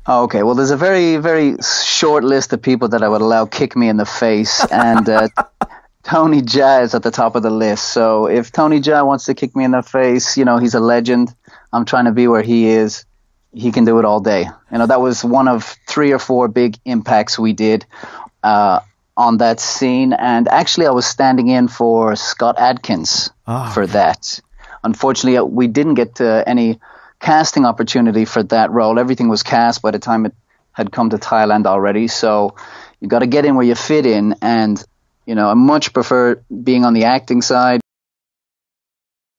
Okay, well, there's a very, very short list of people that I would allow kick me in the face, and Tony Jaa is at the top of the list. So if Tony Jaa wants to kick me in the face, he's a legend. I'm trying to be where he is. He can do it all day. That was one of 3 or 4 big impacts we did on that scene. And actually, I was standing in for Scott Adkins for that. Unfortunately, we didn't get any casting opportunity for that role. Everything was cast by the time it had come to Thailand already. So you got to get in where you fit in. And, I much prefer being on the acting side.